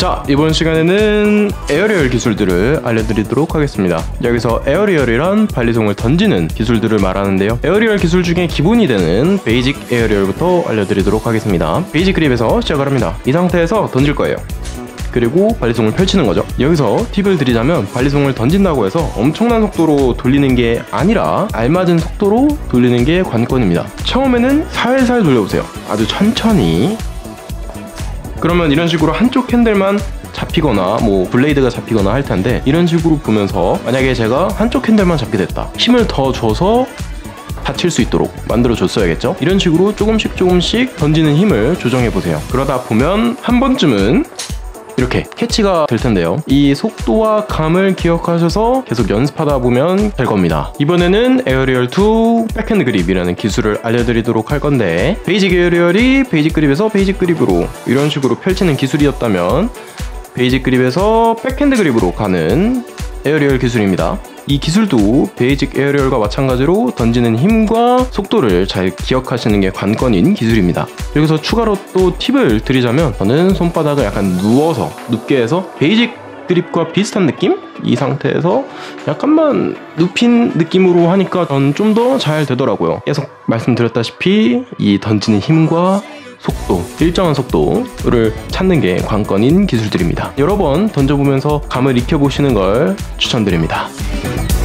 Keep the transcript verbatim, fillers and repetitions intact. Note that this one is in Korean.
자, 이번 시간에는 에어리얼 기술들을 알려드리도록 하겠습니다. 여기서 에어리얼이란 발리송을 던지는 기술들을 말하는데요. 에어리얼 기술 중에 기본이 되는 베이직 에어리얼부터 알려드리도록 하겠습니다. 베이직 그립에서 시작을 합니다. 이 상태에서 던질 거예요. 그리고 발리송을 펼치는 거죠. 여기서 팁을 드리자면 발리송을 던진다고 해서 엄청난 속도로 돌리는 게 아니라 알맞은 속도로 돌리는 게 관건입니다. 처음에는 살살 돌려보세요. 아주 천천히. 그러면 이런 식으로 한쪽 핸들만 잡히거나 뭐 블레이드가 잡히거나 할 텐데, 이런 식으로 보면서 만약에 제가 한쪽 핸들만 잡게 됐다, 힘을 더 줘서 다칠 수 있도록 만들어 줬어야겠죠. 이런 식으로 조금씩 조금씩 던지는 힘을 조정해 보세요. 그러다 보면 한 번쯤은 이렇게 캐치가 될 텐데요. 이 속도와 감을 기억하셔서 계속 연습하다 보면 될 겁니다. 이번에는 에어리얼 투 백핸드 그립이라는 기술을 알려드리도록 할 건데, 베이직 에어리얼이 베이직 그립에서 베이직 그립으로 이런 식으로 펼치는 기술이었다면, 베이직 그립에서 백핸드 그립으로 가는 에어리얼 기술입니다. 이 기술도 베이직 에어리얼과 마찬가지로 던지는 힘과 속도를 잘 기억하시는 게 관건인 기술입니다. 여기서 추가로 또 팁을 드리자면, 저는 손바닥을 약간 누워서 눕게 해서 베이직 그립과 비슷한 느낌? 이 상태에서 약간만 눕힌 느낌으로 하니까 전 좀 더 잘 되더라고요. 계속 말씀드렸다시피 이 던지는 힘과 속도, 일정한 속도를 찾는 게 관건인 기술들입니다. 여러 번 던져보면서 감을 익혀보시는 걸 추천드립니다.